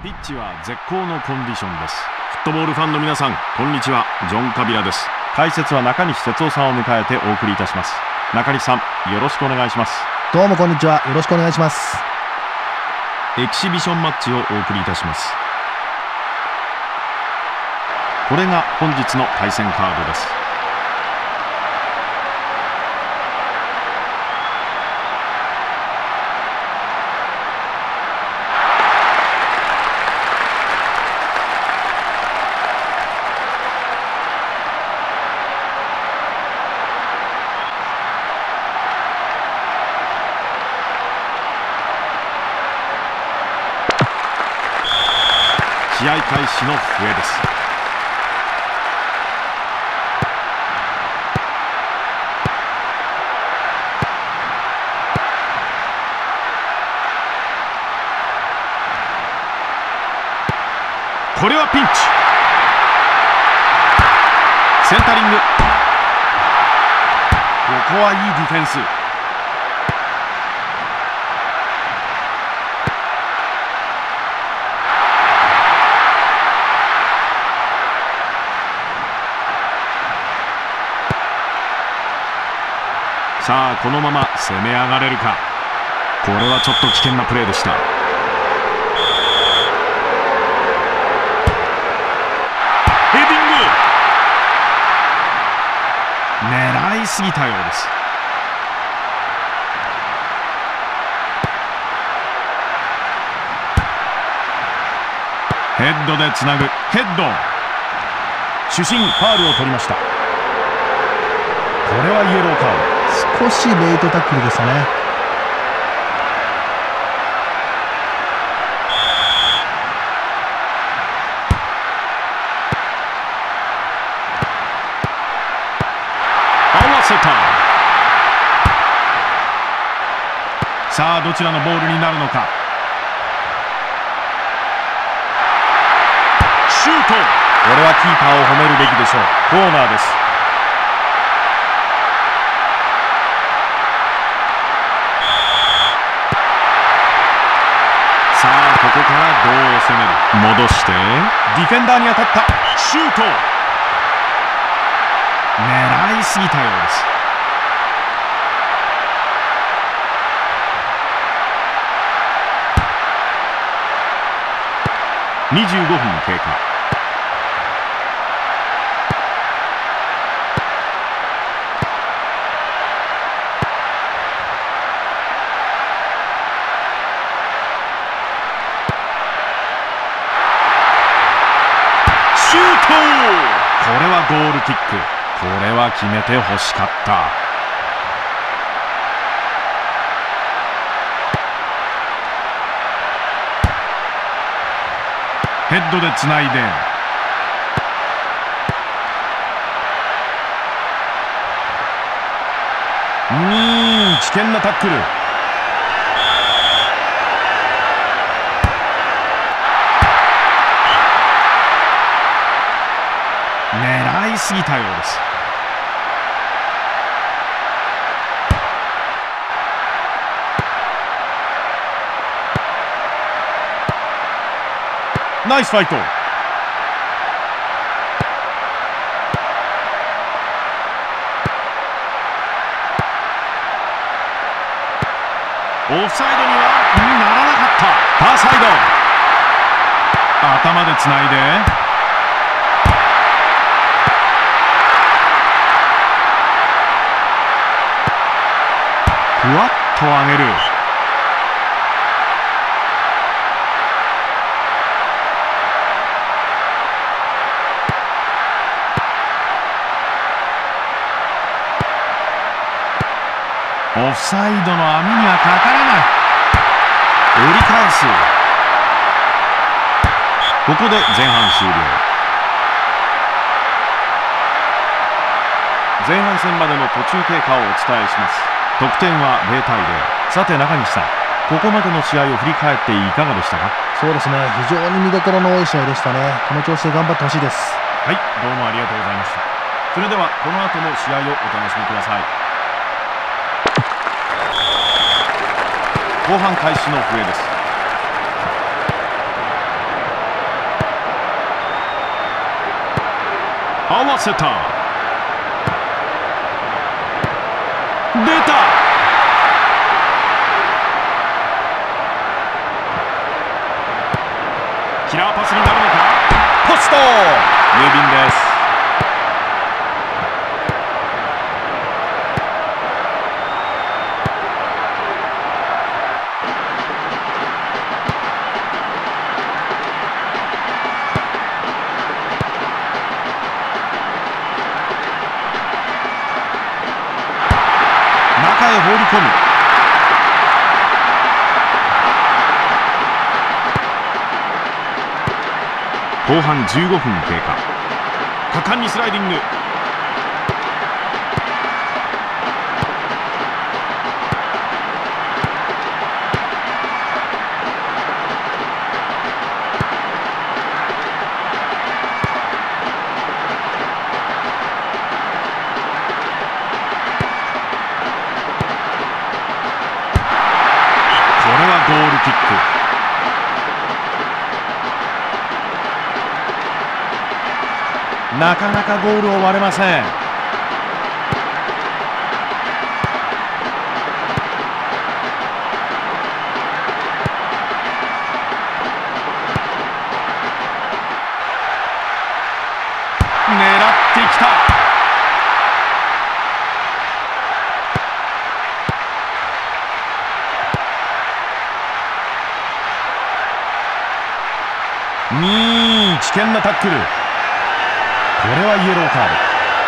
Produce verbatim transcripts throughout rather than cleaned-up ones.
ピッチは絶好のコンディションです。フットボールファンの皆さん、こんにちは。ジョン・カビラです。解説は中西哲夫さんを迎えてお送りいたします。中西さん、よろしくお願いします。 どうもこんにちは。よろしくお願いします。 エキシビションマッチをお送りいたします。これが本日の対戦カードです。試合開始の笛です。これはピンチ。センタリング。ここはいいディフェンス。さあこのまま攻め上がれるか。これはちょっと危険なプレーでした。ヘディング。狙いすぎたようです。ヘッドでつなぐ。ヘッド。主審ファウルを取りました。これはイエローカード。 少しレイトタックルでしたね。 合わせた。さあどちらのボールになるのか。シュート。これはキーパーを褒めるべきでしょう。コーナーです。さあここからどう攻める。戻してディフェンダーに当たった。シュート。狙いすぎたようです。にじゅうごふん経過。シュート。これはゴールキック。これは決めてほしかった。ヘッドでつないで。うーん、危険なタックル。狙いすぎたようです。ナイスファイト。オフサイドにはならなかった。ファーサイド。頭でつないで。ふわっと上げる。オフサイドの網にはかからない。折り返す。ここで前半終了。前半戦までの途中経過をお伝えします。得点はゼロたいゼロ。さて中西さん、ここまでの試合を振り返っていかがでしたか？ そうですね、非常に見どころの多い試合でしたね。この調子で頑張ってほしいです。 はい、どうもありがとうございました。それではこの後も試合をお楽しみください。後半開始の笛です。 合わせた。出た。キラーパスになるのか。ポスト。郵便です。中へ放り込む。後半じゅうごふん経過。果敢にスライディング。これはゴールキック。なかなかゴールを割れません。狙ってきた。うーん、危険なタックル。これはイエローカード。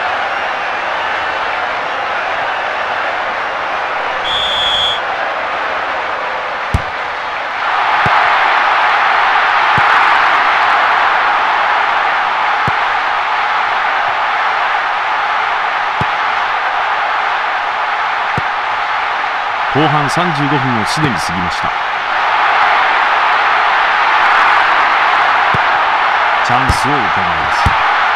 後半さんじゅうごふんをすでに過ぎました。チャンスを伺います。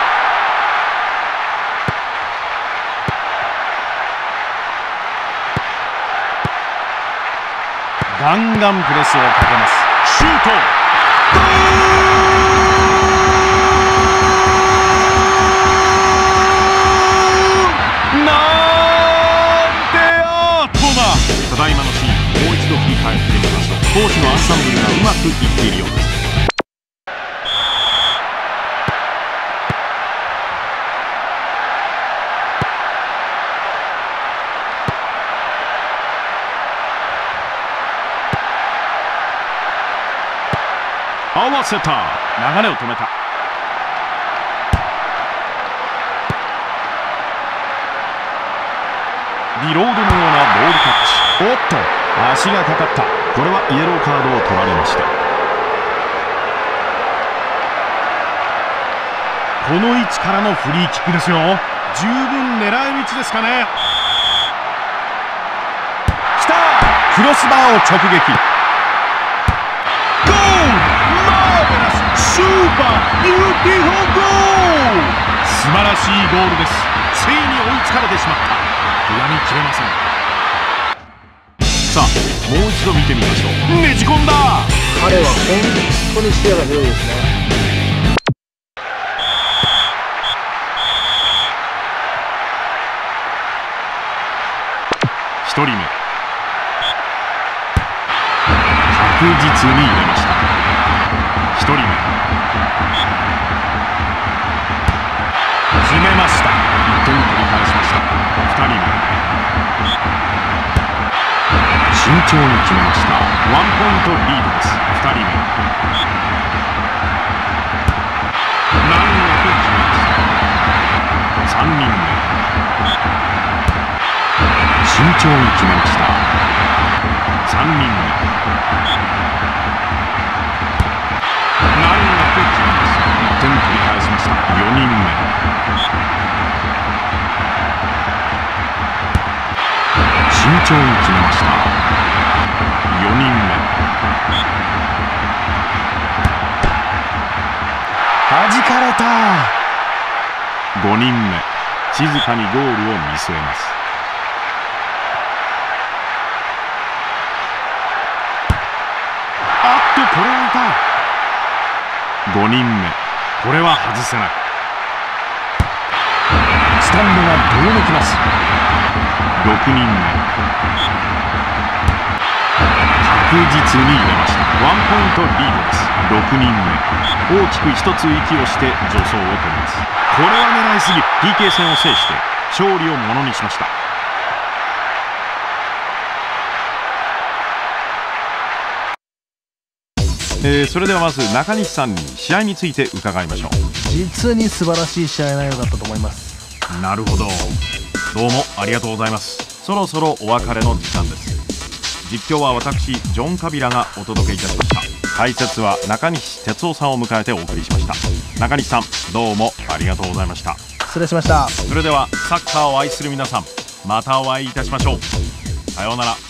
ガンガンプレスをかけます。シュート。ゴール。なんてアートだ。ただいまのシーン、もう一度振り返ってみましょう。攻守のアンサンブルがうまくいっているようです。合わせた。流れを止めた。リロードのようなボールタッチ。おっと、足がかかった。これはイエローカードを取られました。この位置からのフリーキックですよ。十分狙い道ですかね。きた。クロスバーを直撃。ゴール。スーパービューティフルゴール。素晴らしいゴールです。ついに追いつかれてしまった。やみきれません。さあ、もう一度見てみましょう。ねじ込んだ。 彼は本当に視野が広いですね。 ひとりめ。確実に入れました。ひとりめ。決めました。いってん取り返しました。ふたりめ。慎重に決めました。ワンポイントリードです。ふたりめ。難なく決めました。さんにんめ。慎重に決めました。さんにんめ。難なく決めました。いってん取り返しました。よにんめ。慎重に決めました。よにんめ。弾かれた。ごにんめ。静かにゴールを見据えます。あっと、これは痛い。ごにんめ。これは外せない。 タンドがどよめきます。ろくにんめ、確実に入れました。ワンポイントリードです。ろくにんめ、大きく一つ息をして助走を取ります。これは狙いすぎ。 ピーケー 戦を制して勝利をものにしました。えー、それではまず中西さんに試合について伺いましょう。 実に素晴らしい試合内容だったと思います。 なるほど、どうもありがとうございます。そろそろお別れの時間です。実況は私ジョン・カビラがお届けいたしました。解説は中西哲夫さんを迎えてお送りしました。中西さん、どうもありがとうございました。 失礼しました。 それではサッカーを愛する皆さん、またお会いいたしましょう。さようなら。